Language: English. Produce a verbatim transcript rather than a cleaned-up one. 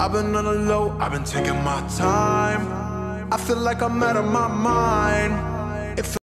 I've been on the low, I've been taking my time. I feel like I'm out of my mind.